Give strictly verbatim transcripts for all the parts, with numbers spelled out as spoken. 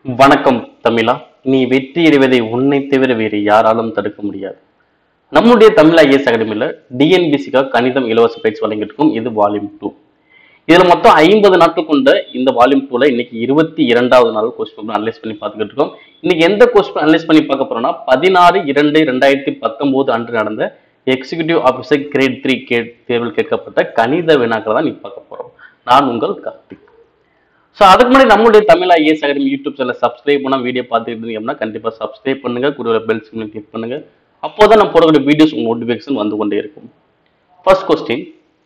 வணக்கம் தமிழா. நீ வெற்றி அடைவதை உன்னை தவிர வேறு யாராலும் தடுக்க முடியாது. நம்முடைய தமிழ் ஐஏஎஸ் அகாடமியில டிஎன்பிசிக்காக கணிதம் இலவச பயிற்சி வழங்கிட்டு இருக்கும். இது வால்யூம் டூ. இதுல மொத்தம் ஐம்பது நாட்கள் கொண்ட இந்த வால்யூம் டூல இன்னைக்கு இருபத்தி இரண்டாவது நாள் கொஸ்டின் அனலைஸ் பண்ணி பார்த்துக்கிட்டு இருக்கோம். இன்னைக்கு எந்த கொஸ்டின் அனலைஸ் பண்ணி பார்க்க போறோம்னா பதினாறு இரண்டு ரெண்டாயிரத்தி பத்தொன்பது அன்று நடந்த எக்ஸிகியூட்டிவ் ஆபீசர் கிரேட் த்ரீ கே தேர்வில் கேட்கப்பட்ட கணித வினாக்களை தான் நீ பார்க்க போறோம். நான் உங்கள் கார்த்திக். ஸோ அதுக்கு முன்னாடி நம்மளுடைய Tamil IAS academy YouTube channel subscribe பண்ணால் வீடியோ பார்த்துட்டு இருந்தீங்கன்னா கண்டிப்பாக சப்ஸ்கிரைப் பண்ணுங்க, கூட பெல் சிம்லையும் கிளிக் பண்ணுங்க. அப்போதான் நான் போடக்கூடிய வீடியோஸ் உங்க நோட்டிஃபிகேஷன் வந்து கொண்டே இருக்கும். ஃபர்ஸ்ட் கொஸ்டின்,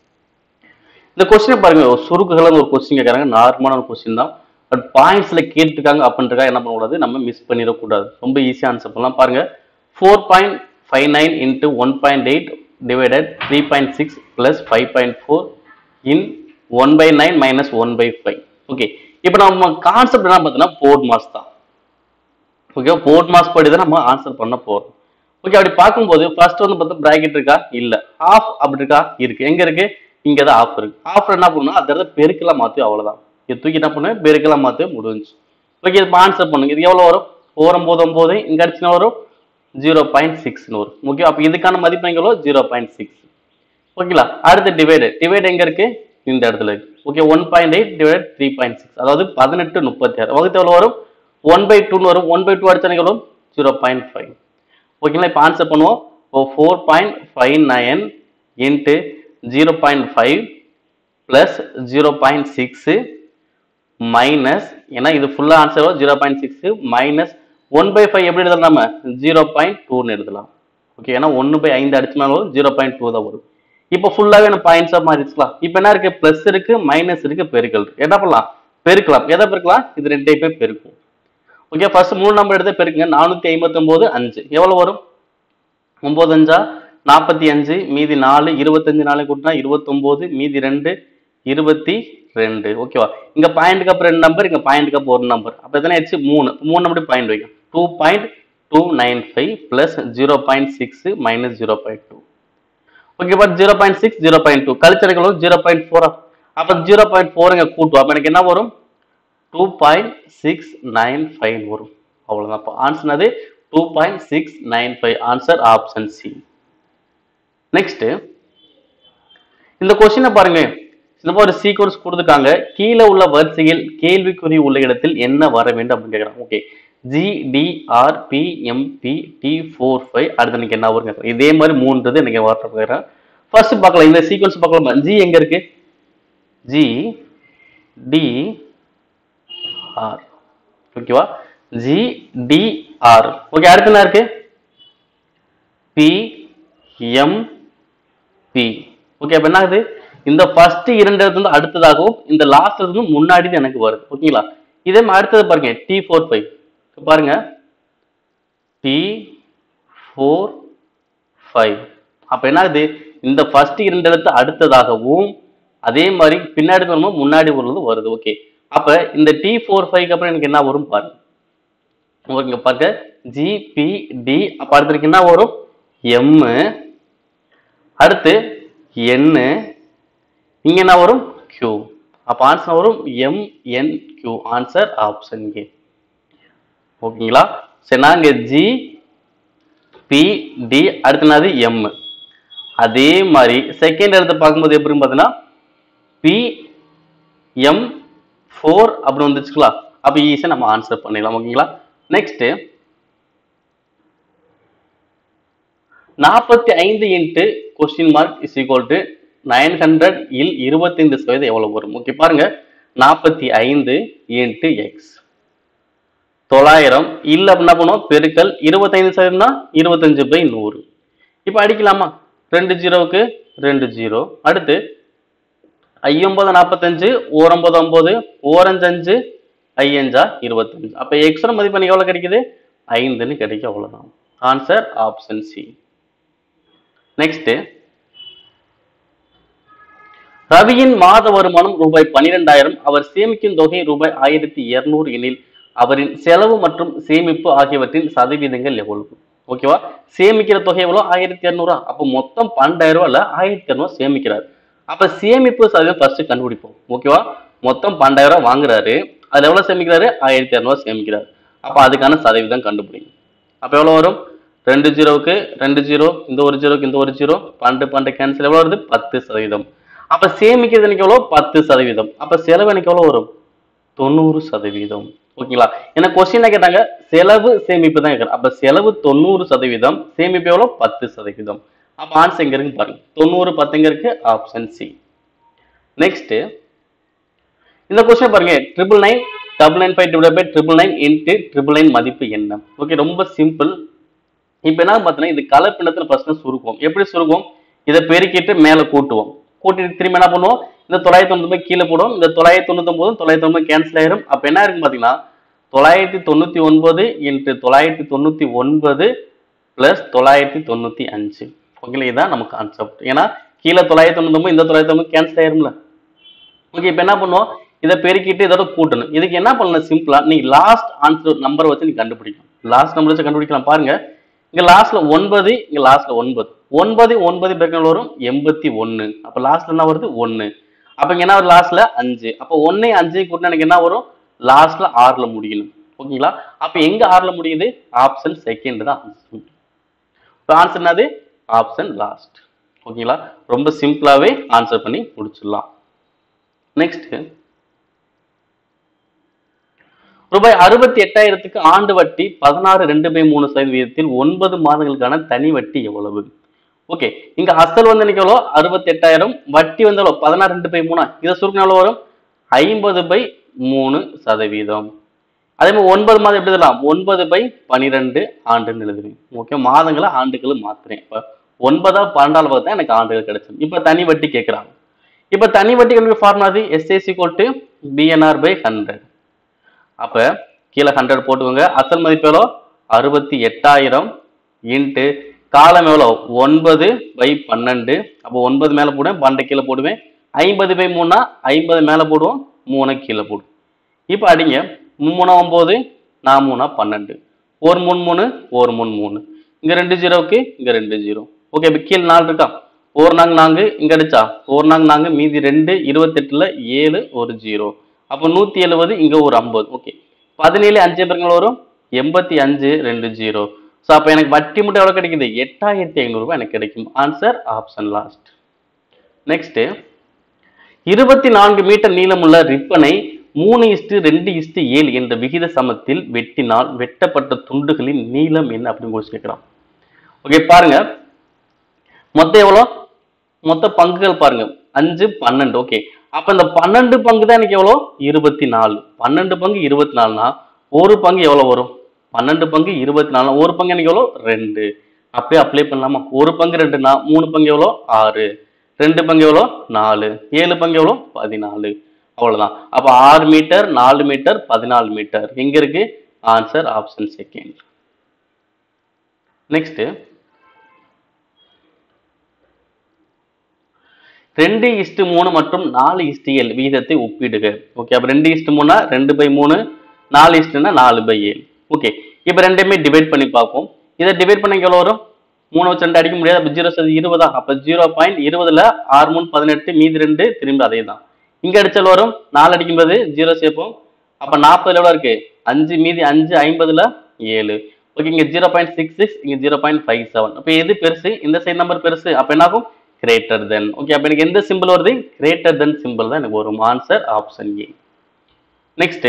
இந்த கொஸ்டினை பாருங்க. ஒரு சுருக்குகள் ஒரு கொஸ்டின் கேட்கறாங்க, நார்மலான ஒரு கொஸ்டின் தான். பட் பாயிண்ட்ஸ்ல கேட்டுருக்காங்க அப்படின்றக்கா என்ன பண்ணக்கூடாது, நம்ம மிஸ் பண்ணிடக்கூடாது. ரொம்ப ஈஸியாக ஆன்சர் பண்ணலாம். பாருங்க, four point five nine into one point eight divided three point six plus five point four in one by nine minus one by five. Okay, இப்போ நம்ம கான்செப்ட் என்ன பார்த்தீங்கன்னா போர்ட் மாஸ் தான். ஓகே, போர்ட் மாஸ் படி தான் நம்ம answer பண்ண போறோம். ஓகே, அப்படி பார்க்கும்போது ஃபர்ஸ்ட் வந்து பார்த்தா பிராக்கெட் இருக்கா, இல்ல. ஆஃப் அப்படி இருக்கா, இருக்கு. எங்க இருக்கு, இங்க தான் ஆஃப் இருக்கு. ஆஃப் என்ன பண்ணணும், அந்த இடத்துல பெருக்கெல்லாம் மாத்தி அவ்வளவுதான். இது தூக்கி என்ன பண்ணுவேன், பெருக்கெல்லாம் மாத்தி முடிஞ்சு. ஓகே, இது ஆன்சர் பண்ணுங்க. இது எவ்வளவு வரும், ஒன்பது ஒன்பது இங்க அடிச்சுன்னா வரும் ஜீரோ பாயிண்ட் சிக்ஸ்னு வரும். ஓகே, அப்ப இதுக்கான மதிப்பு எங்க வரும், ஜீரோ பாயிண்ட் சிக்ஸ். ஓகேங்களா, அடுத்து டிவைடு. டிவைடு எங்க இருக்கு, இந்த இடத்துல இருக்கு. Okay, one point eight divide three point six, அதாவது பதினெட்டு முப்பத்தி ஆறு வகுத்து எவ்வளவு வரும், ஒன் பை டூன்னு வரும். ஒன் பை டூ அடிச்சா வரும் ஜீரோ பாயிண்ட் ஃபைவ். ஓகேங்களா, இப்போ ஆன்சர் பண்ணுவோம். Four point five nine into zero point five plus zero point six minus, ஏன்னா இது ஃபுல்லா ஆன்சர் வரும் zero point six minus one by five எப்படி எழுதலாம், நம்ம ஜீரோ பாயிண்ட் டூன்னு எழுதலாம். ஓகே, ஏன்னா ஒன்னு பை ஐந்து அடிச்சுனாலும் ஜீரோ பாயிண்ட் டூ தான் வரும். இப்போ ஃபுல்லாவே நம்ம பாயிண்ட்ஸா மாறிச்சுக்கலாம். இப்போ என்ன இருக்கு, பிளஸ் இருக்கு, மைனஸ் இருக்கு, பெருக்கல் இருக்கு. என்ன பண்ணலாம், பெருக்கலாம். எதை பெருக்கலாம், இது ரெண்டே பேர் பெருக்கும். ஓகே, ஃபர்ஸ்ட் மூணு நம்பர் எடுத்து பெருக்குங்க. நானூத்தி ஐம்பத்தி ஒன்பது அஞ்சு எவ்வளவு வரும், ஒன்பது அஞ்சா நாற்பத்தி அஞ்சு, மீதி நாலு, இருபத்தஞ்சு நாலு கூட்டினா இருபத்தி ஒன்பது, மீதி ரெண்டு இருபத்தி ரெண்டு. ஓகேவா, இங்க பாயிண்ட்க்கு அப்புறம் ரெண்டு நம்பர், இங்க பாயிண்ட்க்கு அப்புறம் ஒரு நம்பர், அப்ப எத்தனை ஆயிடுச்சு, மூணு. மூணு நம்பர் பாயிண்ட் வைக்கும். Two point two nine five plus zero point six minus zero point two. Okay, but zero point six zero point two கழிச்சடைகளும் ஜீரோ பாயிண்ட் ஃபோர். அப்போ ஜீரோ பாயிண்ட் ஃபோர் இங்கே கூட்டுவோம். அப்போ எனக்கு என்ன வரும், two point six nine five வரும். அவ்வளோதான். அப்போ ஆன்சர் அது two point six nine five. Answer option C. Next, இந்த கொஸ்டினை பாருங்க. இந்த மாதிரி ஒரு சீக்வன்ஸ் கொடுத்துட்டாங்க. கீழே உள்ள வரிசையில் கேள்விக்குறி உள்ள இடத்தில் என்ன வர வேண்டும் அப்படின்னு கேட்குறாங்க. Okay, G T R P M P T four five அடுத்து எனக்கு என்ன வரும், இதே மாதிரி மூன்றது எனக்கு வர போகிறேன். ஃபர்ஸ்ட் பார்க்கலாம், இந்த சீக்வன்ஸ் பார்க்கலாம். ஜி எங்க இருக்கு, ஜி டி ஆர். ஓகேவா, ஜி டி ஆர். ஓகே, அடுத்து என்ன இருக்கு, பி எம் பி. ஓகே, அப்ப என்ன ஆகுது, இந்த ஃபர்ஸ்ட் இரண்டு இடத்துல அடுத்ததாகவும் இந்த லாஸ்ட் இருந்து முன்னாடி எனக்கு வருது. ஓகேங்களா, இதே மாதிரி அடுத்தது பாருங்க, டி ஃபோர் ஃபைவ் பாருங்க, டி ஃபோர் ஃபைவ். அப்ப என்ன ஆகுது, இந்த ஃபர்ஸ்ட் இரண்டு எழுத்து அடுத்ததாகவும் அதே மாதிரி பின்னாடி வரும்போது முன்னாடி வருவது வருது. ஓகே, அப்ப இந்த டி ஃபோர் ஃபைவ் அப்புறம் எனக்கு என்ன வரும் பாருங்க. ஓகேங்க, பாருங்க, ஜி பி டி. அப்ப அடுத்து என்ன வரும், எம். அடுத்து என், இங்க என்ன வரும், கியூ. அப்ப ஆன்சர் வரும் M N Q. Answer option A. ஓகேங்களா, சரி, நாங்க ஜி பி டி அடுத்தது எம். அதே மாதிரி செகண்ட் இடத்தை பார்க்கும்போது எப்படின்னு பார்த்தீங்கன்னா பி எம் ஃபோர் அப்படி வந்துச்சுங்களா. அப்ப ஈஸியா நம்ம ஆன்சர் பண்ணிடலாம். ஓகேங்களா, நெக்ஸ்ட் நாற்பத்தி ஐந்து into question mark is equal to nine hundred இல் இருபத்தி ஐந்து சதவீதம் எவ்வளவு வரும். ஓகே, பாருங்க, நாற்பத்தி ஐந்து இன்ட்டு எக்ஸ் தொள்ளாயிரம் இல்ல அப்படின்னா பண்ணுவோம் பெருக்கல் இருபத்தைந்து சதவீதம்னா இருபத்தஞ்சு பை நூறு. இப்ப அடிக்கலாமா, ரெண்டு ஜீரோவுக்கு ரெண்டு ஜீரோ. அடுத்து ஐம்பது நாற்பத்தஞ்சு ஓரொன்பது ஒன்பது ஓரஞ்சு அஞ்சு ஐயஞ்சா இருபத்தஞ்சு. அப்ப எக்ஸோட மதிப்பு எனக்கு எவ்வளவு கிடைக்குது, ஐந்துன்னு கிடைக்கும். அவ்வளவுதான். Answer option C. நெக்ஸ்ட், ரவியின் மாத வருமானம் ரூபாய் பனிரெண்டாயிரம், அவர் சேமிக்கும் தொகை ரூபாய் ஆயிரத்தி இருநூறு எனில் அவரின் செலவு மற்றும் சேமிப்பு ஆகியவற்றின் சதவீதங்கள் எவ்வளவு. ஓகேவா, சேமிக்கிற தொகை எவ்வளவு, ஆயிரத்தி இருநூறு. அப்போ மொத்தம் பன்னெண்டாயிரம் ரூபாய் இல்ல ஆயிரத்தி இருநூறு சேமிக்கிறார். அப்ப சேமிப்பு சதவீதம் ஃபர்ஸ்ட் கண்டுபிடிப்போம். ஓகேவா, மொத்தம் பன்னெண்டாயிரம் ரூபாய் வாங்குறாரு, அதுல எவ்வளவு சேமிக்கிறாரு? ஆயிரத்தி இரநூறு சேமிக்கிறாரு. அப்ப அதுக்கான சதவீதம் கண்டுபிடிங்க. அப்ப எவ்வளவு வரும்? ரெண்டு ஜீரோவுக்கு ரெண்டு ஜீரோ, இந்த ஒரு ஜீரோக்கு இந்த ஒரு ஜீரோ, பன்னெண்டு பன்னெண்டு கேன்சல், எவ்வளவு வருது? பத்து சதவீதம். அப்ப சேமிக்கிறது எனக்கு எவ்வளவு? பத்து சதவீதம். அப்ப செலவு எனக்கு எவ்வளவு வரும்? தொண்ணூறு சதவீதம். ஓகேங்களா? ஏன்னா கொஸ்டின்ல கேட்டாங்க செலவு சேமிப்பு தான் கேட்கறேன். அப்ப செலவு தொண்ணூறு சதவீதம், சேமிப்பு எவ்வளவு? பத்து சதவீதம். அப்ப ஆன்சர் எங்க இருக்கு பாருங்க. தொண்ணூறு பத்து எங்க இருக்கு? Option C. நெக்ஸ்ட் இந்த கொஸ்டின் பாருங்க. Triple nine double nine five divide by triple nine into triple nine மதிப்பு என்ன? ஓகே, ரொம்ப சிம்பிள். இப்ப என்ன பார்த்தீங்கன்னா இது கலப்பினத்துல ஃபர்ஸ்ட் சுருக்குவோம். எப்படி சுருக்குவோம்? இதை பெருக்கிட்டு மேல கூட்டுவோம். கூட்டிட்டு திரும்ப என்ன பண்ணுவோம்? இந்த தொள்ளாயிரத்தி தொண்ணூத்தி கீழே போடுவோம். இந்த தொள்ளாயிரத்தி தொண்ணூத்தி ஒன்பது தொள்ளாயிரத்தி ஒன்பது கேன்சல் ஆயிரும். அப்ப என்ன இருக்கு பாத்தீங்கன்னா தொள்ளாயிரத்தி தொண்ணூத்தி ஒன்பது இன்ட்டு தொள்ளாயிரத்தி தொண்ணூத்தி ஒன்பது பிளஸ் தொள்ளாயிரத்தி தொண்ணூத்தி அஞ்சு. ஓகே, இதுதான் நமக்கு கான்செப்ட். ஏன்னா கீழே தொள்ளாயிரத்தி தொண்ணூத்தி ஒன்பது இந்த தொள்ளாயிரத்தி ஒன்பது கேன்சல் ஆயிரும்ல. ஓகே, இப்ப என்ன பண்ணுவோம்? இதை பெருக்கிட்டு இதோட கூட்டணும். இதுக்கு என்ன பண்ணணும்? சிம்பிளா நீ லாஸ்ட் ஆன்சர் நம்பர் வச்சு நீ கண்டுபிடிக்கணும். லாஸ்ட் நம்பர் வச்சு கண்டுபிடிக்கலாம். பாருங்க, இங்க லாஸ்ட்ல ஒன்பது, இங்க லாஸ்ட்ல ஒன்பது. ஒன்பது ஒன்பது பெருக்கல் வரும் எண்பத்தி ஒன்னு. அப்ப லாஸ்ட்ல என்ன வருது? ஒன்னு. அப்ப இங்க என்ன வரும்? லாஸ்ட்ல அஞ்சு. அப்ப ஒன்னு அஞ்சு கூட்டினா எனக்கு என்ன வரும்? லாஸ்ட்ல ஆறுல முடியணும். ஓகேங்களா? அப்ப எங்க ஆறுல முடியுது? ஆப்ஷன் செகண்ட் தான் ஆன்சர். இப்ப ஆன்சர் என்னது? Option last. ஓகேங்களா? ரொம்ப சிம்பிளாவே ஆன்சர் பண்ணி முடிச்சிடலாம். நெக்ஸ்ட், ரூபாய் அறுபத்தி எட்டாயிரத்துக்கு ஆண்டு வட்டி பதினாறு ரெண்டு பை மூணு சதவீதத்தில் ஒன்பது மாதங்களுக்கான தனி வட்டி எவ்வளவு? ஓகே, இங்க அசல் வந்து எனக்கு எவ்வளோ? அறுபத்தி எட்டாயிரம். வட்டி வந்து எவ்வளோ? பதினாறு ரெண்டு பை மூணா? இதை சுருக்கம் எவ்வளோ வரும்? ஐம்பது பை மூணு சதவீதம். அதே மாதிரி ஒன்பது மாதம் எப்படி எழுதலாம்? ஒன்பது பை பனிரெண்டு ஆண்டுன்னு எழுதுறேன். ஓகே, மாதங்களை ஆண்டுகளை மாத்துறேன். இப்ப ஒன்பதா பன்னெண்டாவது பார்த்தா எனக்கு ஆண்டுகள் கிடைச்சது. இப்ப தனி வட்டி கேட்கிறாங்க. இப்ப தனி வட்டி கல்வி ஃபார்முலா எஸ்ஏசி கோட்டு பிஎன்ஆர் பை ஹண்ட்ரட். அப்ப கீழே ஹண்ட்ரட் போட்டுக்கோங்க. அசல் மதிப்பு எவ்வளோ? அறுபத்தி எட்டாயிரம் இன்ட்டு காலம் எவ்வளோ? ஒன்பது பை பன்னெண்டு. அப்போ ஒன்பது மேல போடுவேன், பன்னெண்டு கீழே போடுவேன். ஐம்பது பை மூணா ஐம்பது மேல போடுவோம், மூணு கீழே போடுவோம். இப்ப அடிங்க. மூணா ஒன்பது, நான் மூணா பன்னெண்டு. ஒரு மூணு மூணு, ஒரு மூணு மூணு. இங்க ரெண்டு ஜீரோவுக்கு இங்க ரெண்டு ஜீரோ. ஓகே, இப்ப கீழே நாலு இருக்கா? ஒரு நாங்க நாங்க இங்க அடிச்சா ஒரு நாங்க நாங்க மீதி ரெண்டு, இருபத்தி எட்டுல ஏழு ஒரு ஜீரோ. அப்போ நூத்தி எழுபது, இங்க ஒரு ஐம்பது. ஓகே, பதினேழு அஞ்சு பெருங்கள் வரும் எண்பத்தி அஞ்சு ரெண்டு ஜீரோ. ஸோ அப்போ எனக்கு வட்டி மட்டும் எவ்வளோ கிடைக்குது? எட்டாயிரத்தி ஐநூறு ரூபாய் எனக்கு கிடைக்கும். Answer option last. நெக்ஸ்ட், இருபத்தி நான்கு மீட்டர் நீளமுள்ள ரிப்பனை மூணு இஸ்டு ரெண்டு இஸ்டு ஏழு என்ற விகித சமத்தில் வெட்டினால் வெட்டப்பட்ட துண்டுகளின் நீளம் என்ன அப்படின்னு குறிச்சு கேட்கலாம். ஓகே, பாருங்க மொத்தம் எவ்வளோ? மொத்த பங்குகள் பாருங்க அஞ்சு பன்னெண்டு. ஓகே, அப்ப இந்த பன்னெண்டு பங்கு தான் எனக்கு எவ்வளோ? இருபத்தி நாலு. பன்னெண்டு பங்கு இருபத்தி நாலுனா ஒரு பங்கு எவ்வளவு வரும்? பன்னெண்டு பங்கு இருபத்தி நாலு, ஒரு பங்கு எனக்கு எவ்வளோ? ரெண்டு. அப்படியே அப்ளை பண்ணலாமா? ஒரு பங்கு ரெண்டுனா மூணு பங்கு எவ்வளோ? ஆறு. ரெண்டு பங்கு எவ்வளோ? நாலு. ஏழு பங்கு எவ்வளோ? பதினாலு. அவ்வளவுதான். அப்ப ஆறு மீட்டர், நாலு மீட்டர், பதினாலு மீட்டர். எங்க இருக்கு? Answer option second. நெக்ஸ்ட், ரெண்டு இஸ்டு மூணு மற்றும் நாலு இஸ்டு ஏழு விகிதத்தை ஒப்பிடுக. ஓகே, அப்ப ரெண்டு இஸ்டு மூணா ரெண்டு பை மூணு, நாலு இஸ்டுனா நாலு பை ஏழு. ஓகே, இப்ப ரெண்டுமே டிவைட் பண்ணி பார்ப்போம். இதை டிவைட் பண்ண எவ்வளவு வரும்? மூணு வச்சு ரெண்டு அடிக்க முடியாது. அப்ப ஜீரோ சதி இருபதா? அப்ப ஜீரோ பாயிண்ட் இருபதுல ஆறு மூணு பதினெட்டு, மீதி ரெண்டு, திரும்பி அதே தான். இங்க அடிச்சல் வரும் நாலு அடிக்கும்போது ஜீரோ சேர்ப்போம். அப்ப நாற்பதுல எவ்வளவு இருக்கு? அஞ்சு, மீதி அஞ்சு, ஐம்பதுல ஏழு. ஓகே, இங்க ஜீரோ பாயிண்ட் சிக்ஸ் சிக்ஸ், இங்க ஜீரோ பாயிண்ட் ஃபைவ் செவன். அப்ப எது பெருசு? இந்த சைடு நம்பர் பெருசு. அப்ப என்ன ஆகும்? Greater than. ஓகே, அப்ப எனக்கு எந்த சிம்பிள் வருது? கிரேட்டர் தென் சிம்பிள் தான் எனக்கு வரும். Answer option A. நெக்ஸ்ட்,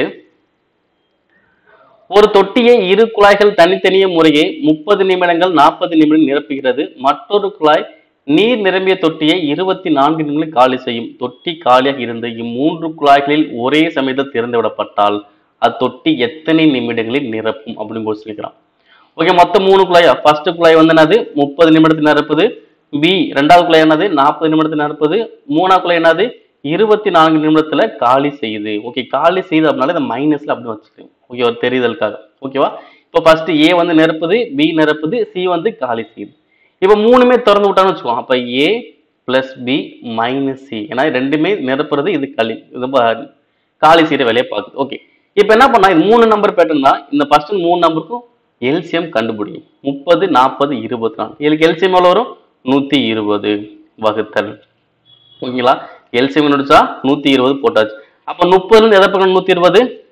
ஒரு தொட்டியை இரு குழாய்கள் தனித்தனிய முறையே முப்பது நிமிடங்கள் நாற்பது நிமிடம் நிரப்புகிறது. மற்றொரு குழாய் நீர் நிரம்பிய தொட்டியை இருபத்தி நான்கு நிமிடம் காலி செய்யும். தொட்டி காலியாக இருந்து இம்மூன்று குழாய்களில் ஒரே சமயத்தில் திறந்து விடப்பட்டால் அத்தொட்டி எத்தனை நிமிடங்களில் நிரப்பும் அப்படின்னு சொல்லிக்கிறான். ஓகே, மொத்தம் மூணு குழாயா? ஃபர்ஸ்ட் குழாய் வந்து என்னது? முப்பது நிமிடத்தில் நிரப்புது. பி ரெண்டாவது குழாய் என்னது? நாற்பது நிமிடத்தில் நிரப்புது. மூணாவது குழாய் என்னது? இருபத்தி நான்கு நிமிடத்துல காலி செய்யுது. ஓகே, காலி செய்யுது அப்படின்னால இந்த மைனஸ்ல அப்படி வச்சுக்கோங்க. ஓகே, ஒரு தெரிதலுக்காக. ஓகேவா? இப்போ ஃபர்ஸ்ட் ஏ வந்து நிரப்புது, பி நிரப்புது, சி வந்து காலி செய்யுது. இப்போ மூணுமே திறந்து விட்டான்னு வச்சுக்கோங்க. அப்ப A plus B minus C. ஏன்னா ரெண்டுமே நிரப்புறது, இது களி இது காலி செய்யற வேலையை பார்க்குது. ஓகே, இப்போ என்ன பண்ணா இது மூணு நம்பர் பேட்டர்ன் தான். இந்த ஃபர்ஸ்ட் மூணு நம்பருக்கும் எல்சிஎம் கண்டுபிடிக்கும். முப்பது நாற்பது இருபத்தி நாலு. இதுக்கு எல்சிஎம் எவ்வளோ வரும்? நூத்தி இருபது வகுத்தல். ஓகேங்களா? எல்சிஎம் நடிச்சா நூத்தி இருபது போட்டாச்சு. அப்ப முப்பதுல இருந்து எதை பக்கம்? நூத்தி இருபது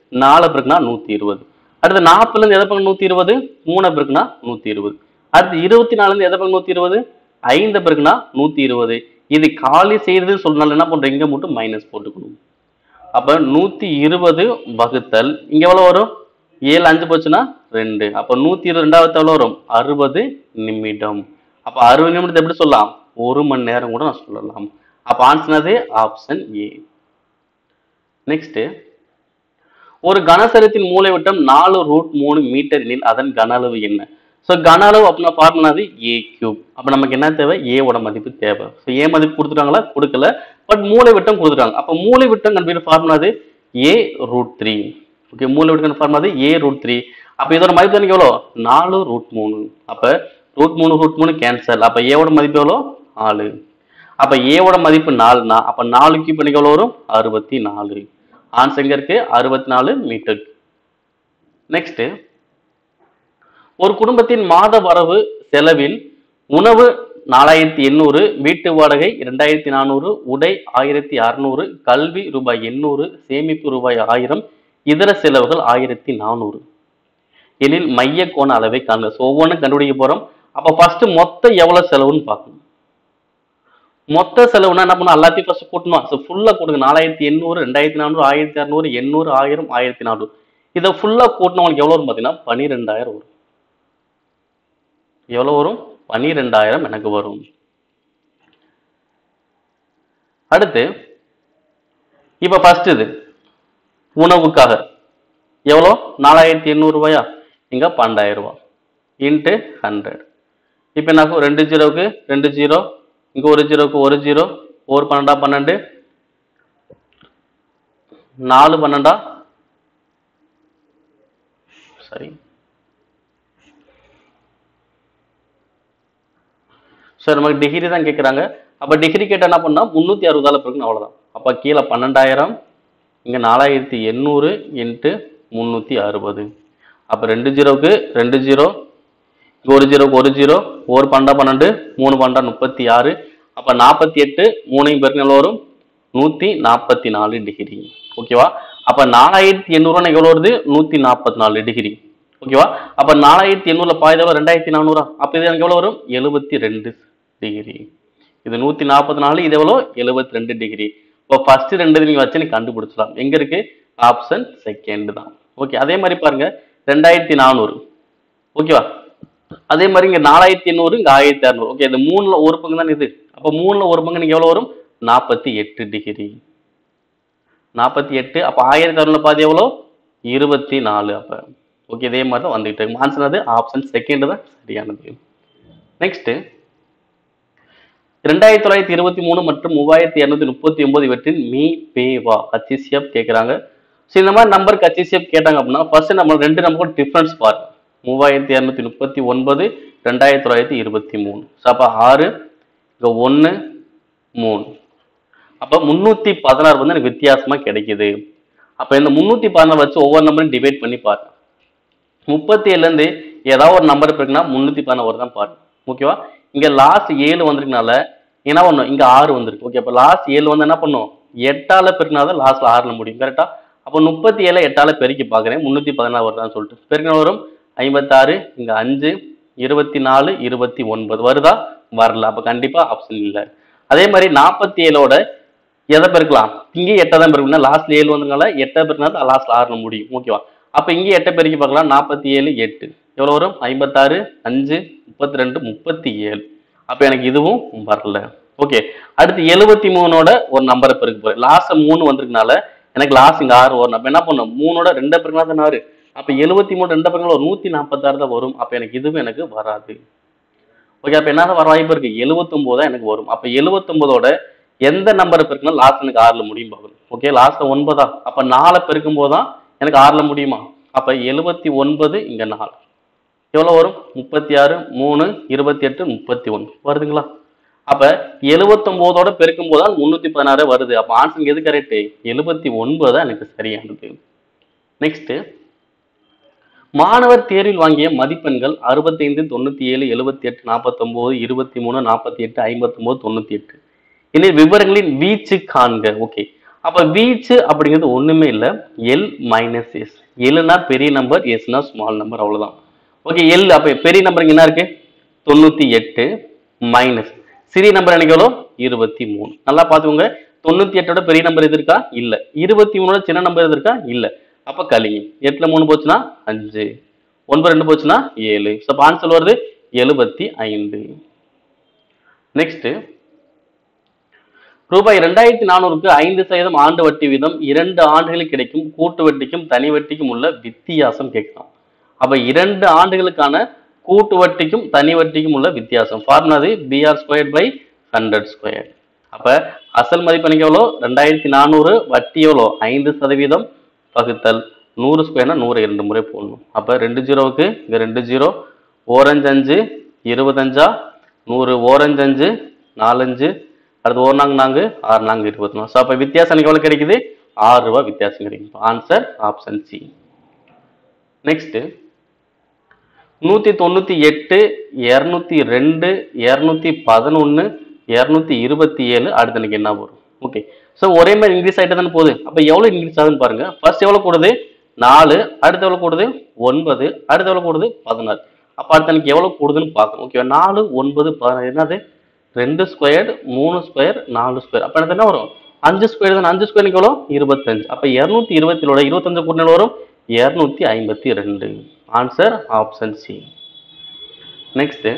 நாலு பெருக்குனா நூத்தி இருபது. அடுத்து நாற்பதுல இருந்து எதை பக்கம் நூத்தி இருபது, மூணு பெருக்குனா நூத்தி இருபது. அடுத்து இருபத்தி நாலுல இருந்து எதை பக்கம் நூத்தி இருபது, ஐந்து பெருக்குனா நூத்தி இருபது. இது காலி செய்யறதுன்னு சொன்னாலும் என்ன பண்றோம், இங்க மட்டும் மைனஸ் போட்டுக்கணும். அப்ப நூத்தி இருபது வகுத்தல் இங்க எவ்வளவு வரும், ஏழு அஞ்சு போச்சுன்னா ரெண்டு. அப்ப நூத்தி இருபது ரெண்டாவது எவ்வளவு வரும், அறுபது நிமிடம். அப்ப அறுபது நிமிடத்தை எப்படி சொல்லலாம், ஒரு மணி நேரம் கூட நான் சொல்லலாம். அப்ப ஆன்சர் ஆப்ஷன் ஏ. நெக்ஸ்ட், ஒரு கனசரத்தின் மூலைவிட்டம் நாலு ரூட் மூணு மீட்டர் எனில் அதன் கன அளவு என்ன? ஸோ கன அளவு அப்படின்னா ஃபார்முலாது ஏ கியூப். அப்ப நமக்கு என்ன தேவை, ஏவோட மதிப்பு தேவை. ஸோ ஏ மதிப்பு கொடுத்துட்டாங்களா, கொடுக்கல. பட் மூளை விட்டம் கொடுத்துட்டாங்க. அப்ப மூளை விட்டம் கண்டுபிடிக்கிற ஃபார்முலாது ஏ ரூட் த்ரீ. ஓகே, மூளை விட்டம் ஃபார்முலாது ஏ ரூட் த்ரீ. அப்ப இதோட மதிப்பு எனக்கு எவ்வளோ, நாலு ரூட் மூணு. அப்ப ரூட் மூணு ரூட் மூணு கேன்சல். அப்ப ஏவோட மதிப்பு எவ்வளோ, நாலு. அப்ப ஏவோட மதிப்பு நாலுனா அப்ப நாலு கியூப் எனக்கு எவ்வளோ வரும், அறுபத்தி நாலு. ஆன்சர் எங்க இருக்கு, அறுபத்தி நாலு மீட்டர். நெக்ஸ்ட், ஒரு குடும்பத்தின் மாத வரவு செலவில் உணவு நாலாயிரத்தி எண்ணூறு, வீட்டு வாடகை இரண்டாயிரத்தி நானூறு, உடை ஆயிரத்தி அறுநூறு, கல்வி ரூபாய் எண்ணூறு, சேமிப்பு ரூபாய் ஆயிரம், இதர செலவுகள் ஆயிரத்தி நானூறு எனில் மைய கோண அளவை காண்க. ஒவ்வொன்றும் கண்டுபிடிக்க போறோம். அப்ப ஃபர்ஸ்ட் மொத்தம் எவ்வளவு செலவுன்னு பார்க்கணும். மொத்த செலவுனா என்ன பண்ணும், எல்லாத்தையும் ஃபர்ஸ்ட் கூட்டணும். ஸோ ஃபுல்லா கூட்டுங்க. நாலாயிரத்தி எண்ணூறு, ரெண்டாயிரத்தி நானூறு, ஆயிரத்தி அறுநூறு, எண்ணூறு, ஆயிரம், ஆயிரத்தி நானூறு. இதை ஃபுல்லா கூட்டினா உங்களுக்கு எவ்வளவு வரும் பார்த்தீங்கன்னா பனிரெண்டாயிரம் வரும். எவ்வளவு வரும், பனிரெண்டாயிரம் எனக்கு வரும். அடுத்து இப்ப ஃபர்ஸ்ட் இது உணவுக்காக எவ்வளோ, நாலாயிரத்தி எண்ணூறு ரூபாயா, இங்க பன்னெண்டாயிரம் ரூபாய் இன்ட்டு ஹண்ட்ரட். இப்ப என்ன, ரெண்டு ஜீரோவுக்கு ரெண்டு ஜீரோ, இங்க ஒரு ஜீரோக்கு ஒரு ஜீரோ, ஒரு பன்னெண்டா பன்னெண்டு, நாலு பன்னெண்டா, சரி சார் நமக்கு டிகிரி தான் கேட்குறாங்க. அப்போ டிகிரி கேட்டால் என்ன பண்ணால் முந்நூற்றி அறுபதால பிறகு அவ்வளோதான். அப்போ கீழே பன்னெண்டாயிரம், இங்கே நாலாயிரத்தி எண்ணூறு இன்ட்டு முந்நூற்றி அறுபது. அப்போ ரெண்டு ஜீரோவுக்கு ரெண்டு ஜீரோ, இங்கே ஒரு ஜீரோக்கு ஒரு ஜீரோ, ஒரு பன்னெண்டா பன்னெண்டு, மூணு பன்னெண்டா முப்பத்தி ஆறு. அப்போ நாற்பத்தி எட்டு, மூணையும் பேருக்கு எவ்வளோ வரும், நூற்றி நாற்பத்தி நாலு டிகிரி. ஓகேவா? அப்போ நாலாயிரத்தி எண்ணூறுவா எவ்வளோ வருது, நூற்றி நாற்பத்தி நாலு டிகிரி. ஓகேவா? அப்போ நாலாயிரத்தி எண்ணூறுல பாய்தவா ரெண்டாயிரத்தி நானூறா, அப்போ இது எனக்கு எவ்வளோ வரும், எழுபத்தி ரெண்டு டிகிரி. இது நூற்றி நாற்பத்தி நாலு, இது எவ்வளோ, எழுபத்தி ரெண்டு டிகிரி. இப்போ ஃபர்ஸ்ட் ரெண்டு நீங்க வச்சு நீ கண்டுபிடிச்சலாம். எங்க இருக்கு, ஆப்ஷன் செகண்ட் தான். ஓகே, அதே மாதிரி பாருங்க ரெண்டாயிரத்தி நானூறு. ஓகேவா? அதே மாதிரி இங்க நாலாயிரத்தி எண்ணூறு, இங்க ஆயிரத்தி அறுநூறு. ஓகே, இந்த மூணுல ஒரு பங்கு தான் இது. அப்போ மூணுல ஒரு பங்கு நீங்க எவ்வளவு வரும், நாற்பத்தி எட்டு டிகிரி. நாற்பத்தி எட்டு. அப்ப ஆயிரத்தி அறுநூறு பாதி எவ்வளோ, இருபத்தி நாலு. அப்ப ஓகே, இதே மாதிரி தான் வந்துகிட்டு இருக்கு. ஆன்சர் அது ஆப்ஷன் செகண்ட் தான் சரியானது. நெக்ஸ்ட், இரண்டாயிரத்தி தொள்ளாயிரத்தி இருபத்தி மூணு மற்றும் மூவாயிரத்தி இருநூத்தி முப்பத்தி ஒன்பது இவற்றின் மீ பேவா ஹச்சிசிஎஃப் கேட்கிறாங்க. ஸோ இந்த மாதிரி நம்பருக்கு ஹச்சிசிஎஃப் கேட்டாங்க அப்படின்னா ஃபர்ஸ்ட் நம்ம ரெண்டு நம்பருக்கு டிஃபரன்ஸ் பாருங்க. மூவாயிரத்தி இரநூத்தி முப்பத்தி ஒன்பது, ரெண்டாயிரத்தி தொள்ளாயிரத்தி இருபத்தி மூணு. ஸோ அப்போ ஆறு, இங்கே ஒன்று, மூணு. அப்போ முந்நூற்றி பதினாறு வந்து எனக்கு வித்தியாசமாக கிடைக்குது. அப்போ இந்த முந்நூற்றி பதினாறு வச்சு ஒவ்வொரு நம்பரையும் டிவைட் பண்ணி பாருங்க. முப்பத்தி ஏழுலேருந்து ஏதாவது ஒரு நம்பர் இருக்குன்னா முந்நூற்றி பதினாறு தான் பாருங்க. ஓகேவா? இங்கே லாஸ்ட் ஏழு வந்திருக்கனால என்ன பண்ணும், இங்கே ஆறு வந்திருக்கு. ஓகே, அப்போ லாஸ்ட் ஏழு வந்து என்ன பண்ணும், எட்டால பெருக்கினாதான் லாஸ்ட்ல ஆறுல முடியும். கரெக்டா? அப்போ முப்பத்தி ஏழு எட்டால பெருக்கி பார்க்குறேன், முந்நூற்றி பதினாறு வருதான்னு சொல்லிட்டு பெருக்கின வரும் ஐம்பத்தாறு, இங்கே அஞ்சு, இருபத்தி நாலு, இருபத்தி ஒன்பது வருதா, வரல. அப்போ கண்டிப்பா ஆப்ஷன் இல்லை. அதே மாதிரி நாற்பத்தி ஏழோட எதை பெருக்கலாம், இங்கே எட்டை தான் பெருக்கணும். லாஸ்ட்ல ஏழு வந்ததுனால எட்டை பெருக்கினா லாஸ்ட்ல ஆறுல முடியும். ஓகேவா? அப்போ இங்கே எட்டை பெருக்கி பார்க்கலாம். நாற்பத்தி ஏழு எட்டு எவ்வளோ வரும், ஐம்பத்தாறு, அஞ்சு, முப்பத்தி ரெண்டு, முப்பத்தி ஏழு. அப்போ எனக்கு இதுவும் வரல. ஓகே, அடுத்து எழுபத்தி மூணோட ஒரு நம்பரை பெருக்க போறேன். லாஸ்ட் மூணு வந்திருக்கனால எனக்கு லாஸ்ட் இங்கே ஆறு வரும். அப்போ என்ன பண்ணும், மூணோட ரெண்டை பெருக்கினா தான் ஆறு. அப்போ எழுபத்தி மூணு ரெண்டு பெருக்கினா ஒரு நூற்றி நாற்பத்தாறு தான் வரும். அப்போ எனக்கு இதுவும் எனக்கு வராது. ஓகே, அப்போ என்ன வர வாய்ப்பு இருக்கு, எழுபத்தொம்போது தான் எனக்கு வரும். அப்போ எழுபத்தொம்போதோட எந்த நம்பரை பெருக்கினா லாஸ்ட் எனக்கு ஆறுல முடியும் பார்க்கணும். ஓகே, லாஸ்ட்ல ஒன்பதா, அப்போ நாலை பெருக்கும் போது தான் எனக்கு ஆறுல முடியுமா. அப்போ எழுபத்தி ஒன்பது இங்கே நாலு எவ்வளோ வரும், முப்பத்தி ஆறு, மூணு, இருபத்தி எட்டு, முப்பத்தி ஒன்று வருதுங்களா? அப்ப எழுபத்தொன்பதோட பெருக்கும் போதுதான் முன்னூத்தி பதினாறு வருது. அப்ப ஆன்சர் எது கரெக்ட், எழுபத்தி ஒன்பது தான் எனக்கு சரியானது. நெக்ஸ்ட், மாணவர் தேர்வில் வாங்கிய மதிப்பெண்கள் அறுபத்தி ஐந்து, தொண்ணூத்தி ஏழு, எழுபத்தி எட்டு, நாற்பத்தி ஒன்பது, இருபத்தி மூணு, நாற்பத்தி எட்டு, ஐம்பத்தி ஒன்பது, தொண்ணூத்தி எட்டு. இனி விவரங்களின் வீச்சு காண்க. ஓகே, அப்ப வீச்சு அப்படிங்கிறது ஒண்ணுமே இல்லை, எல் மைனஸ் எஸ். எல்னா பெரிய நம்பர், எஸ்னா ஸ்மால் நம்பர், அவ்வளவுதான். ஓகே, எல் அப்ப பெரிய நம்பர் என்ன இருக்கு, தொண்ணூத்தி எட்டு மைனஸ் சிறிய நம்பர் எனக்கு எவ்வளோ, இருபத்தி மூணு. நல்லா பாத்துக்கோங்க, தொண்ணூத்தி எட்டோட பெரிய நம்பர் எது இருக்கா, இல்ல. இருபத்தி மூணோட சின்ன நம்பர் எது இருக்கா, இல்ல. அப்ப கழிங்க. எட்டுல மூணு போச்சுன்னா அஞ்சு, ஒன்பது ரெண்டு போச்சுன்னா ஏழு. அப்ப ஆன்சர் வருது எழுபத்தி ஐந்து. நெக்ஸ்ட், ரூபாய் இரண்டாயிரத்தி நானூறுக்கு ஐந்து சதவீதம் ஆண்டு வட்டி வீதம் இரண்டு ஆண்டுகளில் கிடைக்கும் கூட்டு வட்டிக்கும் தனி வட்டிக்கும் உள்ள வித்தியாசம் கேட்கலாம். அப்ப இரண்டு ஆண்டுகளுக்கான கூட்டு வட்டிக்கும் தனி வட்டிக்கும் உள்ள வித்தியாசம் formula PR square by hundred square. அப்ப அசல் மதிப்பு எனக்கு எவ்வளோ, ரெண்டாயிரத்தி நானூறு, வட்டி எவ்வளோ, ஐந்து சதவீதம் பகுத்தல் நூறு ஸ்கொயர்னா நூறு இரண்டு முறை போடணும். அப்ப ரெண்டு ஜீரோவுக்கு இங்க ரெண்டு ஜீரோ, ஓரஞ்சு அஞ்சு, இருபத்தஞ்சா, நூறு ஓரஞ்சு அஞ்சு, நாலஞ்சு, அடுத்து ஒரு நாங்க நான்கு, ஆறு நான்கு இருபத்தி நாலு. ஸோ அப்போ வித்தியாசம் எனக்கு எவ்வளோ கிடைக்குது, ஆறு ரூபா வித்தியாசம் கிடைக்கும். Answer option C. நெக்ஸ்ட், நூத்தி தொண்ணூத்தி எட்டு, இருநூத்தி ரெண்டு, இருநூத்தி பதினொன்னு, இருநூத்தி இருபத்தி ஏழு, அடுத்து எனக்கு என்ன வரும். ஓகே, ஸோ ஒரே மாதிரி இன்க்ரீஸ் ஆகிட்டு தானே போகுது. அப்போ எவ்வளோ இன்க்ரீஸ் ஆகுதுன்னு பாருங்க. ஃபர்ஸ்ட் எவ்வளோ கூடுது, நாலு, அடுத்து எவ்வளோ கூடுது, ஒன்பது, அடுத்து எவ்வளோ கூடுது, பதினாறு. அப்போ அடுத்து எனக்கு எவ்வளோ கூடுதுன்னு பார்க்கணும். ஓகே, நாலு ஒன்பது பதினாறு, என்னது ரெண்டு ஸ்கொயர், மூணு ஸ்கொயர், நாலு ஸ்கொயர். அப்போ எனக்கு என்ன வரும், அஞ்சு ஸ்கொயர் தானே. அஞ்சு ஸ்கொயருக்கு எவ்வளோ, இருபத்தஞ்சு. அப்போ இருநூத்தி இருபத்திலோட இருபத்தஞ்சு கூட்டினால் வரும் இருநூத்தி ஐம்பத்தி ரெண்டு. Answer option C. நெக்ஸ்ட்,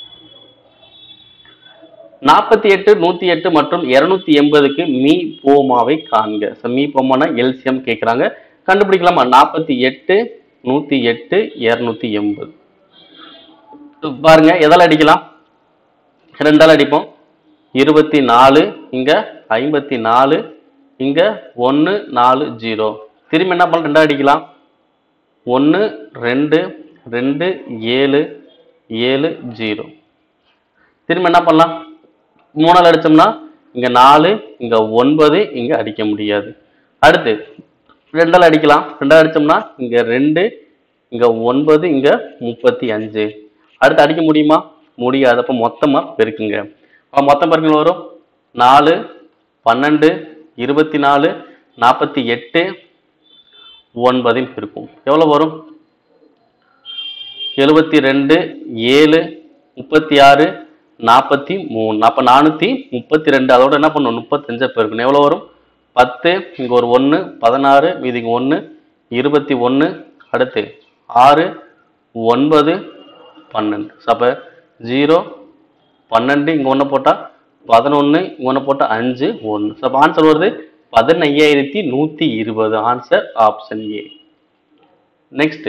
நாற்பத்தி எட்டு, நூத்தி எட்டு மற்றும் இருநூத்தி எண்பதுக்கு மீ போமாவை காண்க. ஸோ மீ போமானா எல்சிஎம் கேட்குறாங்க, கண்டுபிடிக்கலாமா. நாற்பத்தி எட்டு, நூத்தி எட்டு, இருநூத்தி எண்பது. பாருங்க, எதால அடிக்கலாம், ரெண்டால் அடிப்போம். இருபத்தி நாலு, இங்க ஐம்பத்தி நாலு, இங்க ஒன்று நாலு ஜீரோ. திரும்பி என்ன பண்ணலாம், ரெண்டா அடிக்கலாம். ஒன்று ரெண்டு ரெண்டு ஏழு ஏழு ஜீரோ. திரும்ப என்ன பண்ணலாம், மூணால் அடிச்சோம்னா இங்க நாலு, இங்க ஒன்பது, இங்க அடிக்க முடியாது. அடுத்து ரெண்டால் அடிக்கலாம். ரெண்டால் அடிச்சோம்னா இங்க ரெண்டு, இங்க ஒன்பது, இங்க முப்பத்தி அஞ்சு. அடுத்து அடிக்க முடியுமா, முடியாது. அப்ப மொத்தமா பெருக்குங்க. அப்ப மொத்தம் பெருக்கல் வரும் நாலு, பன்னெண்டு, இருபத்தி நாலு, நாற்பத்தி எட்டு, ஒன்பதின் பெருக்கும் எவ்வளவு வரும், எழுபத்தி ரெண்டு, ஏழு, முப்பத்தி ஆறு, நாற்பத்தி மூணு. அப்ப நானூத்தி முப்பத்தி ரெண்டு. அதோட என்ன பண்ணும், முப்பத்தஞ்சா பெருக்கணும். எவ்வளவு வரும், பத்து, இங்க ஒரு ஒன்று, பதினாறு, மீதி ஒன்று, இருபத்தி ஒன்று, அடுத்து ஆறு, ஒன்பது, பன்னெண்டு. அப்ப ஜீரோ, பன்னெண்டு, இங்க ஒன்று போட்டா பதினொன்று, இங்க ஒன்று போட்டா அஞ்சு, ஒன்று. அப்ப ஆன்சர் வருது பதினையாயிரத்தி நூத்தி இருபது. Answer option A. நெக்ஸ்ட்,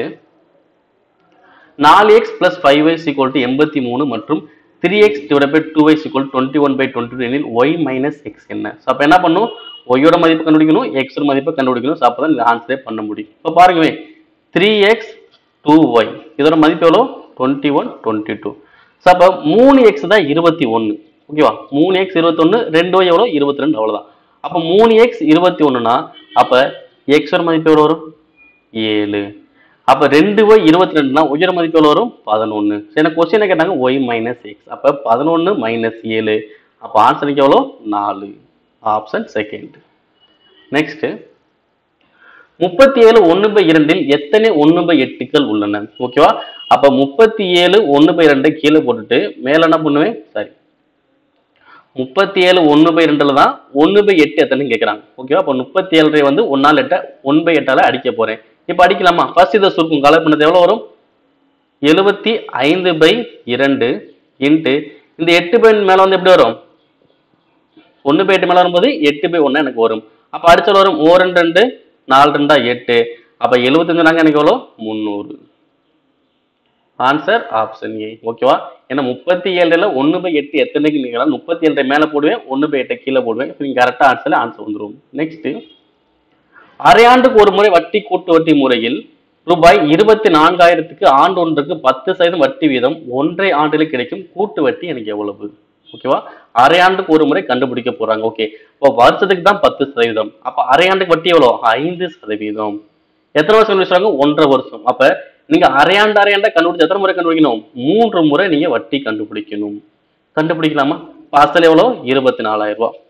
நாலு X plus five Y equal to எண்பத்தி மூணு மற்றும் three X divide by two Y equal twenty one by twenty two எனில் ஒய் மைனஸ் எக்ஸ் என்ன. அப்ப என்ன பண்ணும், ஒய்யோட மதிப்பு கண்டுபிடிக்கணும், எக்ஸோட மதிப்பை கண்டுபிடிக்கணும். ஸோ அப்பதான் இந்த ஆன்சரே பண்ண முடியும். இப்போ பாருங்க, த்ரீ எக்ஸ் டூ ஒய் இதோட மதிப்பு எவ்வளோ, twenty one twenty two. So அப்போ மூணு எக்ஸ் தான் இருபத்தி ஒன்று. ஓகேவா, மூணு எக்ஸ் இருபத்தி ஒன்று, ரெண்டு ஒய் எவ்வளோ, இருபத்தி ரெண்டு, அவ்வளோதான். அப்போ மூணு எக்ஸ் இருபத்தி ஒன்றுனா அப்போ எக்ஸோட மதிப்பு எவ்வளோ வரும், ஏழு. அப்போ ரெண்டு ஒய் இருபத்தி ரெண்டுனா ஒய்யோட மதிப்பு எவ்வளோ வரும், பதினொன்று. சரி, எனக்கு கொஸ்டின் கேட்டாங்க ஒய் மைனஸ் எக்ஸ். அப்போ பதினொன்று மைனஸ் ஏழு. அப்போ ஆன்சருக்கு எவ்வளோ, நாலு. Option second. நெக்ஸ்ட், முப்பத்தி ஏழு ஒன்று பை இரண்டில் எத்தனை ஒன்று பை எட்டுக்கள் உள்ளன. ஓகேவா, அப்ப முப்பத்தி ஏழு ஒன்று பை ரெண்டு கீழே போட்டுட்டு மேல என்ன பண்ணுவேன், சரி முப்பத்தி ஏழு ஒன்று பை ரெண்டுல தான் ஒன்று பை எட்டு எத்தனை கேட்கறாங்க. ஓகேவா, அப்ப முப்பத்தி ஏழரை வந்து ஒன்னால் எட்ட ஒன் பை எட்டால அடிக்க போறேன். இப்ப அடிக்கலாமா, ஃபர்ஸ்ட் இதை சுருக்கும் கலர் பண்ணது எவ்வளவு வரும், எழுபத்தி ஐந்து பை இரண்டு இன்ட்டு இந்த எட்டு பை மேல வந்து எப்படி வரும், ஒன்று பை எட்டு மேல வரும்போது எட்டு பை ஒன்னு எனக்கு வரும். அப்ப அடிச்சல் வரும் ஓ ரெண்டு ரெண்டு, நாலு ரெண்டா எட்டு. அப்ப எழுபத்தஞ்சு நாங்க எனக்கு எவ்வளோ, முந்நூறு. Answer option A. ஓகேவா, ஏன்னா முப்பத்தி ஏழுல ஒன்று பை எட்டு எத்தனைக்கு நீங்க முப்பத்தி ஏழரை மேல போடுவேன், ஒன்று பை எட்டை கீழே போடுவேன். நீங்க கரெக்டா ஆன்சர்ல ஆன்சர் வந்துடும். நெக்ஸ்ட், அரையாண்டுக்கு ஒரு முறை வட்டி கூட்டு வட்டி முறையில் ரூபாய் இருபத்தி நான்காயிரத்துக்கு ஆண்டு ஒன்றுக்கு பத்து சதவீதம் வட்டி வீதம் ஒன்றை ஆண்டில் கிடைக்கும் கூட்டு வட்டி எனக்கு எவ்வளவு. ஓகேவா, அரையாண்டுக்கு ஒரு முறை கண்டுபிடிக்க போறாங்க. ஓகே, இப்போ வருஷத்துக்கு தான் பத்து சதவீதம். அப்ப அரையாண்டுக்கு வட்டி எவ்வளோ, ஐந்து சதவீதம். எத்தனை வருஷம் கண்டுபிடிச்சாங்க, ஒன்றரை வருஷம். அப்ப நீங்க அரையாண்டு அரையாண்டா கண்டுபிடிச்சு எத்தனை முறை கண்டுபிடிக்கணும், மூன்று முறை நீங்க வட்டி கண்டுபிடிக்கணும். கண்டுபிடிக்கலாமா, அசல் எவ்வளோ, இருபத்தி நாலாயிரம் ரூபாய்.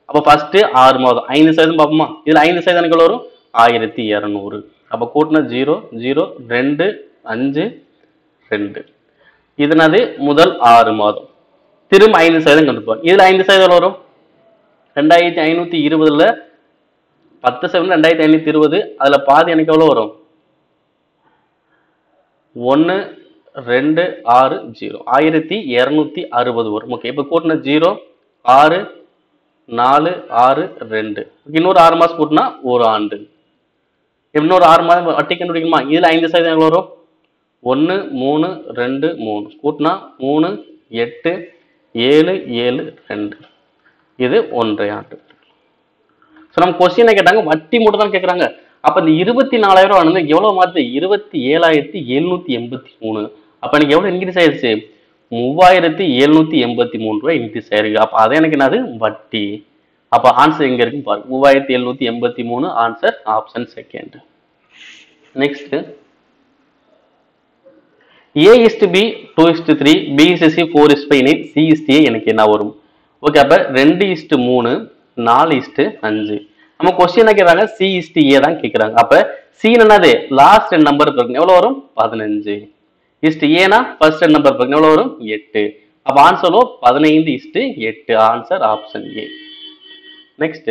அப்ப ஃபர்ஸ்ட் ஆறு மாதம் ஐந்து சதவீதம் பார்ப்போமா? இதுல ஐந்து சதவீதம் எனக்கு எவ்வளவு வரும்? ஆயிரத்தி இருநூறு. அப்ப கூட்டினா ஜீரோ ஜீரோ ரெண்டு அஞ்சு ரெண்டு. இதனது முதல் ஆறு மாதம். திரும்ப ஐந்து சதவீதம் கண்டுபிடிப்போம். இதுல ஐந்து சதவீதம் வரும் ரெண்டாயிரத்தி ஐநூத்தி இருபதுல பத்து சதவீதம் ரெண்டாயிரத்தி ஐநூத்தி இருபது. அதுல பாதி எனக்கு எவ்வளவு வரும்? ஒன்னு ரெண்டு ஆறு ஜீரோ ஆயிரத்தி இருநூத்தி அறுபது வரும். ஓகே, இப்ப கூட்டின ஜீரோ ஆறு நாலு ஆறு ரெண்டு. இன்னொரு ஆறு மாசம் கூட்டினா ஒரு ஆண்டு. இன்னொரு ஆறு மாதம் வட்டி கண்டுபிடிக்குமா? இதுல ஐந்து சதவீதம் எவ்வளவு வரும்? ஒன்னு மூணு ரெண்டு மூணு கூட்டினா மூணு எட்டு ஏழு ஏழு ரெண்டு. இது ஒன்றை ஆண்டு. ஸோ நம்ம கொஸ்டினை கேட்டாங்க, வட்டி மட்டும் தான் கேட்குறாங்க. அப்ப இந்த இருபத்தி நாலாயிரம் வந்து எவ்வளவு மாறுது? இருபத்தி ஏழாயிரத்தி எழுநூத்தி எண்பத்தி மூணு. அப்ப எனக்கு எவ்வளவு இன்க்ரீஸ் ஆயிடுச்சு? மூவாயிரத்தி எழுநூத்தி எண்பத்தி மூணு ரூபாய் இன்க்ரீஸ் ஆயிருக்கு. அப்ப அதே எனக்கு என்னது? வட்டி. அப்ப ஆன்சர் எங்க இருக்கு பாருங்க, மூவாயிரத்தி எழுநூத்தி எண்பத்தி மூணு. Answer option second. Next, A is to B two is to three, B is to C four is to nine, C is to A எனக்கு என்ன வரும்? ஓகே, அப்ப ரெண்டு is to மூணு நாலு is to அஞ்சு. நம்ம கொஸ்டின் என்ன கேக்குறாங்க? C is to A தான் கேக்குறாங்க. அப்ப C என்னது? லாஸ்ட் நம்பர் இருக்கு, எவ்வளவு வரும்? பதினஞ்சு. is to A னா ஃபர்ஸ்ட் நம்பர் இருக்கு, எவ்வளவு வரும்? எட்டு. அப்ப ஆன்சர் பதினைந்து is to எட்டு. Answer option A. நெக்ஸ்ட்,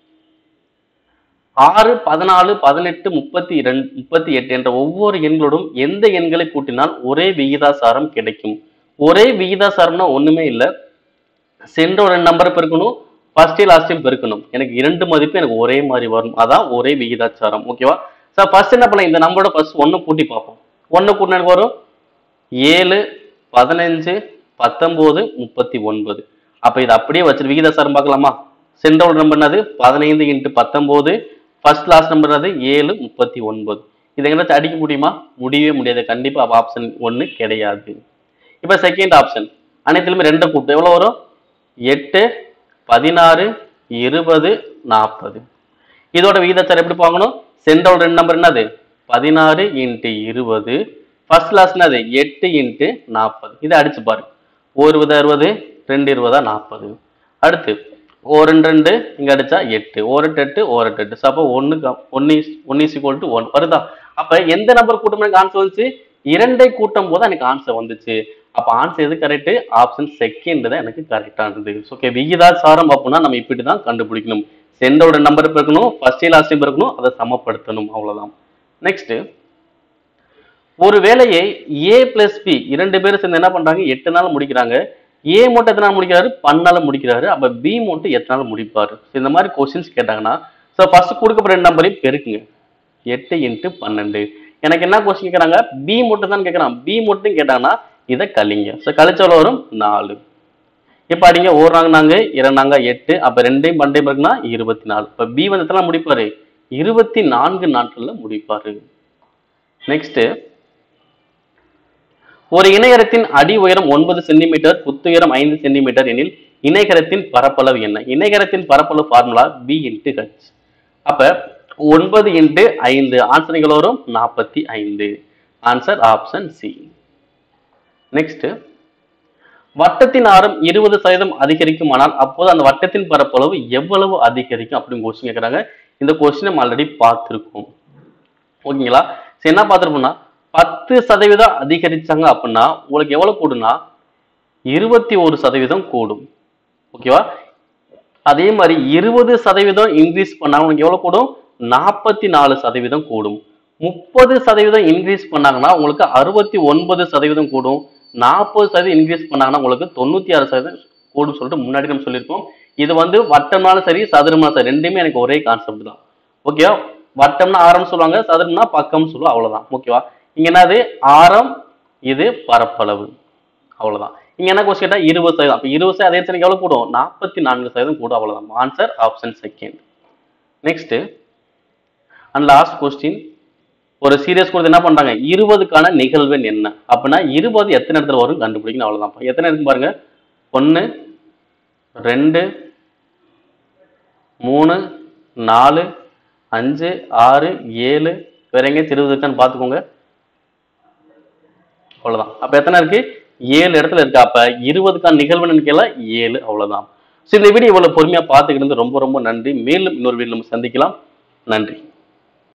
ஆறு பதினாலு பதினெட்டு முப்பத்தி இரண்டு முப்பத்தி எட்டு என்ற ஒவ்வொரு எண்களோடும் எந்த எண்களை கூட்டினால் ஒரே விகிதாசாரம் கிடைக்கும்? ஒரே விகிதாசாரம்னா ஒண்ணுமே இல்லை, சென்ற ரெண்டு நம்பர் பெருக்கணும், ஃபர்ஸ்ட் லாஸ்டையும் பெருக்கணும். எனக்கு இரண்டு மதிப்பு எனக்கு ஒரே மாதிரி வரும், அதான் ஒரே விகிதாச்சாரம். ஓகேவா? சார் ஃபர்ஸ்ட் என்ன பண்ணலாம்? இந்த நம்பரோட ஃபர்ஸ்ட் ஒன்னு கூட்டி பார்ப்போம். ஒன்னு கூட்டினா எனக்கு வரும் ஏழு பதினஞ்சு பத்தொன்பது முப்பத்தி ஒன்பது. அப்ப இது அப்படியே வச்சு விகிதாசாரம் பார்க்கலாமா? சென்ற நம்பர் என்னது? பதினைந்து இன்ட்டு பத்தொன்பது. ஃபர்ஸ்ட் லாஸ்ட் நம்பர் என்னது? ஏழு முப்பத்தி ஒன்பது. இதை எங்கேயாச்சும் அடிக்க முடியுமா? முடியவே முடியாது. கண்டிப்பா அப்ப ஆப்ஷன் ஒன்னு கிடையாது. இப்ப செகண்ட் ஆப்ஷன், அனைத்திலுமே ரெண்டு கூட்டு எவ்வளவு வரும்? எட்டு பதினாறு இருபது நாற்பது. இதோட விகிதாச்சாரம் எப்படி பார்க்கணும்? சென்ற ரெண்டு நம்பர் என்னது? பதினாறு இன்ட்டு இருபது. ஃபர்ஸ்ட் லாஸ்ட் என்னது? எட்டு இன்ட்டு நாற்பது. இதை அடிச்சு பாரு. ஒரு இருபது அறுபது, ரெண்டு இருபதா நாற்பது. அடுத்து ஒரு ரெண்டு ரெண்டு இங்க அடிச்சா எட்டு, ஒரு எட்டு எட்டு ஒரு எட்டு எட்டு. அப்போ ஒன்னு ஒன்னு ஒன்னு இஸ் ஈக்குவல் டு ஒன் வருதா? அப்ப எந்த நம்பர் கூட்டம் எனக்கு ஆன்சர் வந்துச்சு? இரண்டை கூட்டும் போது எனக்கு ஆன்சர் வந்துச்சு. அப்ப ஆன்சர் எது கரெக்ட்? ஆப்ஷன் செகண்ட் தான் எனக்கு கரெக்டானது. ஓகே, விகிதாசாரம் அப்படின்னா நம்ம இப்படிதான் கண்டுபிடிக்கணும். சென்றோட நம்பர் பெருக்கணும், ஃபர்ஸ்ட் லாஸ்ட் பெருக்கணும், அதை சமப்படுத்தணும், அவ்வளவுதான். நெக்ஸ்ட், ஒரு வேலையை ஏ பிளஸ் பி இரண்டு பேரும் சேர்ந்து என்ன பண்றாங்க? எட்டு நாள் முடிக்கிறாங்க. ஏ மட்டும் எத்தனை நாள் முடிக்கிறாரு? பன்னால முடிக்கிறாரு. அப்ப பி மட்டும் எத்தனை நாள் முடிப்பாரு? இந்த மாதிரி கொஸ்டின்ஸ் கேட்டாங்கன்னா ஸோ ஃபர்ஸ்ட் கொடுக்கப்படுற நம்பரையும் பெருக்குங்க. எட்டு இன்ட்டு பன்னெண்டு. எனக்கு என்ன கொஸ்டின் கேட்கறாங்க? பி மட்டும் தான் கேட்கறான். பி மட்டும் கேட்டாங்கன்னா இதை கழிங்க. ஸோ கழிச்சவளவு வரும் நாலு. இப்ப அடிங்க ஓடுறாங்க நாங்க இரண்டாங்க எட்டு. அப்ப ரெண்டையும் பண்டையும் பெருக்குனா இருபத்தி நாலு. இப்ப பி வந்து எத்தனை முடிப்பாரு? இருபத்தி நான்கு நாட்கள்ல முடிப்பாரு. நெக்ஸ்ட், ஒரு இணைகரத்தின் அடி உயரம் ஒன்பது சென்டிமீட்டர், புத்துயரம் ஐந்து சென்டிமீட்டர் எனில் இணைகரத்தின் பரப்பளவு என்ன? இணைகரத்தின் பரப்பளவு ஃபார்முலா பி இன்ட்டு ஹெச். அப்ப ஒன்பது இன்ட்டு ஐந்து ஆன்சர் வரும் நாற்பத்தி ஐந்து. Answer option C. நெக்ஸ்ட், வட்டத்தின் ஆரம் இருபது சதவீதம் அதிகரிக்குமானால் அப்போது அந்த வட்டத்தின் பரப்பளவு எவ்வளவு அதிகரிக்கும் அப்படின்னு கொஸ்டின் கேட்கறாங்க. இந்த கொஸ்டின் நம்ம ஆல்ரெடி பார்த்திருக்கோம். ஓகேங்களா? சரி, என்ன பார்த்திருப்போம்னா பத்து சதவீதம் அதிகரிச்சாங்க அப்படின்னா உங்களுக்கு எவ்வளவு கூடுனா இருபத்தி ஒரு சதவீதம் கூடும். ஓகேவா? அதே மாதிரி இருபது சதவீதம் இன்க்ரீஸ் பண்ணா உங்களுக்கு எவ்வளவு கூடும்? நாற்பத்தி நாலு சதவீதம் கூடும். முப்பது சதவீதம் இன்க்ரீஸ் பண்ணாங்கன்னா உங்களுக்கு அறுபத்தி ஒன்பது சதவீதம் கூடும். நாற்பது சதவீதம் இன்க்ரீஸ் பண்ணாங்கன்னா உங்களுக்கு தொண்ணூத்தி ஆறு சதவீதம் கூடும் சொல்லிட்டு முன்னாடி நம்ம சொல்லியிருக்கோம். இது வந்து வட்டம்னாலும் சரி சதுரம்னாலும் சரி ரெண்டுமே எனக்கு ஒரே கான்செப்ட் தான். ஓகேவா? வட்டம்னா ஆரம் சொல்லுவாங்க, சதுரம்னா பக்கம் சொல்லுவோம், அவ்வளவுதான். ஓகேவா? இங்க என்னது? ஆரம், இது பரப்பளவு, அவ்வளவுதான். இங்க என்ன கொஸ்டின் கேட்டா இருபது சதவீதம். அப்ப இருபது சதவீதம் அதே சதவீதம் எவ்வளவு கூடும்? நாற்பத்தி நான்கு சதவீதம் கூடும், அவ்வளவுதான். Answer option second. Next and last question, ஒரு சீரியஸ் கொடுத்து என்ன பண்றாங்க? இருபதுக்கான நிகழ்வெண் என்ன அப்படின்னா இருபது எத்தனை இடத்துல வரும் கண்டுபிடிக்கணும், அவ்வளவுதான். எத்தனை இருக்கு பாருங்க? ஒன்னு ரெண்டு மூணு நாலு அஞ்சு ஆறு ஏழு. வேற எங்க இருபது இருக்கான்னு பாத்துக்கோங்க, அவ்வளவுதான். அப்ப எத்தனை இருக்கு? ஏழு இடத்துல இருக்கு. அப்ப இருபதுக்கான நிகழ்வு கேள்வி ஏழு, அவ்வளவுதான். ஸோ இந்த வீடியோ இவ்வளவு பொறுமையா பார்த்துக்கிட்டு ரொம்ப ரொம்ப நன்றி. மேலும் இன்னொரு வீடியோ நம்ம சந்திக்கலாம். நன்றி.